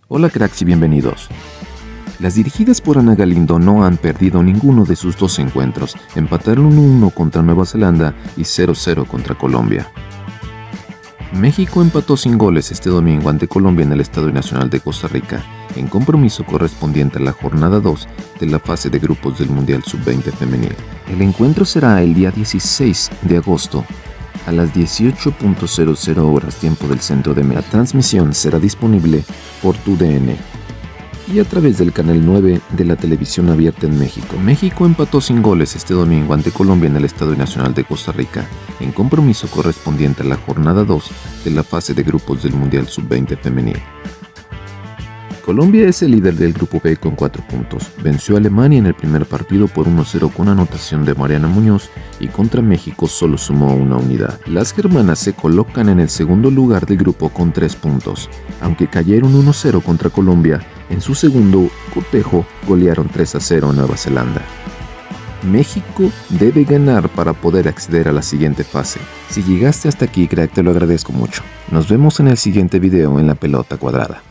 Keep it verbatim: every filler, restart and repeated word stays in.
Hola cracks y bienvenidos. Las dirigidas por Ana Galindo no han perdido ninguno de sus dos encuentros, empataron uno uno contra Nueva Zelanda y cero cero contra Colombia. México empató sin goles este domingo ante Colombia en el Estadio Nacional de Costa Rica, en compromiso correspondiente a la jornada dos de la fase de grupos del Mundial sub veinte femenil. El encuentro será el día dieciséis de agosto a las dieciocho horas tiempo del centro de México. La transmisión será disponible por T U D N y a través del canal nueve de la televisión abierta en México. México empató sin goles este domingo ante Colombia en el Estadio Nacional de Costa Rica, en compromiso correspondiente a la jornada dos de la fase de grupos del Mundial sub veinte femenil. Colombia es el líder del grupo B con cuatro puntos. Venció a Alemania en el primer partido por uno cero con anotación de Mariana Muñoz y contra México solo sumó una unidad. Las germanas se colocan en el segundo lugar del grupo con tres puntos. Aunque cayeron uno cero contra Colombia, en su segundo cotejo golearon tres a cero a Nueva Zelanda. México debe ganar para poder acceder a la siguiente fase. Si llegaste hasta aquí, crack, te lo agradezco mucho. Nos vemos en el siguiente video en La Pelota Cuadrada.